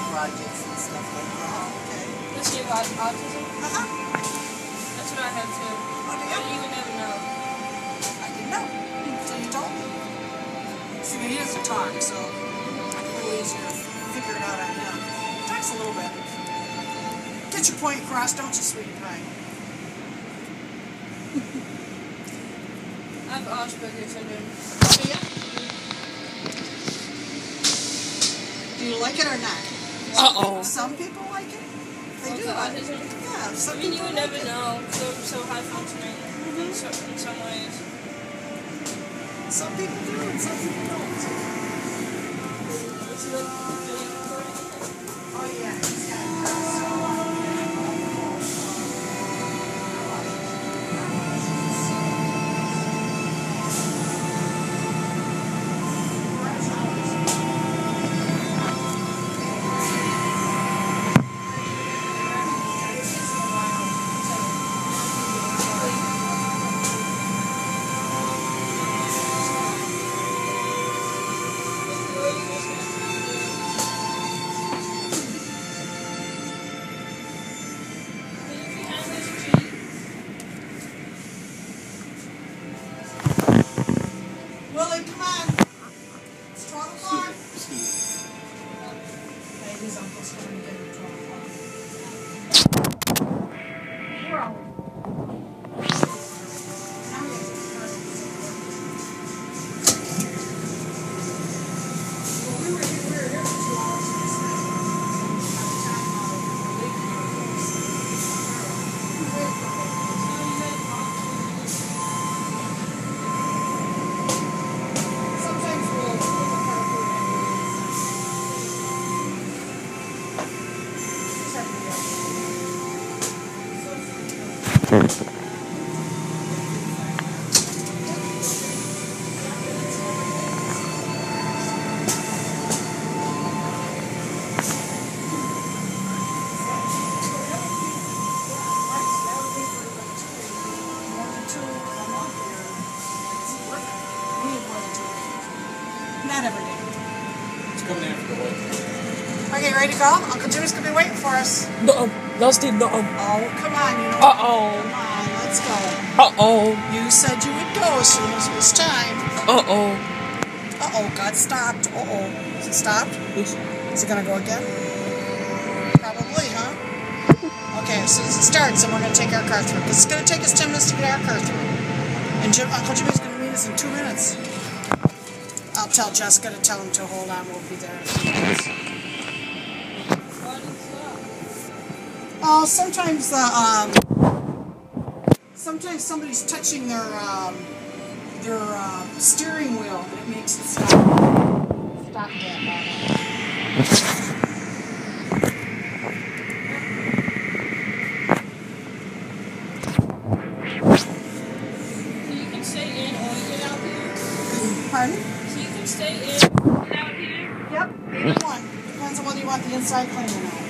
projects and stuff like that. Oh, okay. Does she have autism? Uh-huh. That's what I have too. Oh, do But you? you would never know. I didn't know until you told me. See, he doesn't talk, so I can a little easier to figure it out on him. He talks a little bit. Get your point across, don't you, sweetie pie? I have Asperger's syndrome. Oh, do you? Do you like it or not? Uh-oh. Some people like it. They do. Autism? Yeah, some I mean, you people would like never it. know. They're so high functioning in some ways. Some people do and some people don't. Is the video recording? Oh, yeah. He's got it. Willie, come on. It's 12 o'clock. Hey, his uncle's coming to get him at 12 o'clock. Where are we? Now we have to start. Well, we were here for 2 hours last night. By the time we're sometimes we'll put the carpool Not every day. It's coming in for the way. Okay, ready to go? Uncle Jimmy's gonna be waiting for us. No, that's the no. Oh, come on, you know. Uh-oh. Come on, let's go. Uh-oh. You said you would go as soon as it was time. Uh-oh. Uh-oh, got stopped. Uh-oh. Is it stopped? Yes. Is it gonna go again? Probably, huh? Okay, as soon as it starts, then we're gonna take our car through. Because it's gonna take us 10 minutes to get our car through. And Uncle Jimmy's gonna meet us in 2 minutes. I'll tell Jessica to tell him to hold on. We'll be there in a few minutes. Oh, sometimes sometimes somebody's touching their steering wheel and it makes it stop. Stop that. So you can stay in or get out here? Pardon? So you can stay in or get out here? Yep, either one. Depends on whether you want the inside clean or not.